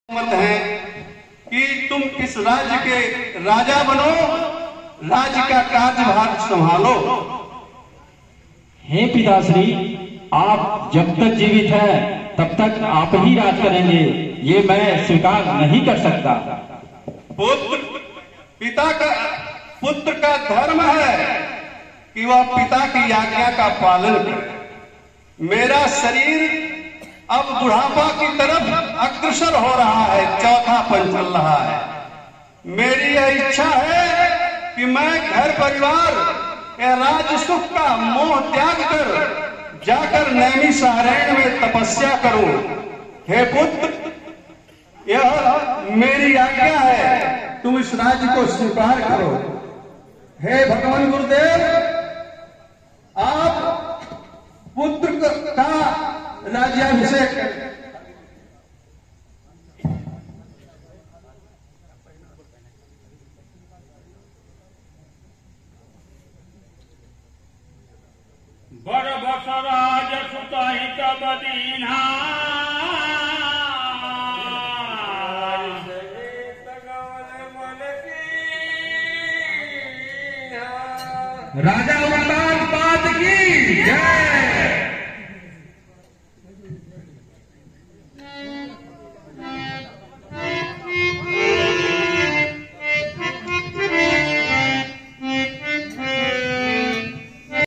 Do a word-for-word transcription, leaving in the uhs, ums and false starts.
मत है कि तुम इस राज्य के राजा बनो, राज्य का कार्यभार संभालो। हे पिताश्री, आप जब तक जीवित हैं तब तक आप ही राज करेंगे, ये मैं स्वीकार नहीं कर सकता। पुत्र पिता का पुत्र का धर्म है कि वह पिता की आज्ञा का पालन करे। मेरा शरीर अब बुढ़ापा की तरफ अग्रसर हो रहा है, चौथापन चल रहा है। मेरी यह इच्छा है कि मैं घर परिवार या राज सुख का मोह त्याग कर जाकर नैमिषारण्य में तपस्या करूं। हे पुत्र, यह मेरी आज्ञा है, तुम इस राज्य को स्वीकार करो। हे भगवान गुरुदेव, आप पुत्र का राज्याभिषेक बर बसराज सुतहित बदीना राजा अवतार पाद की जय।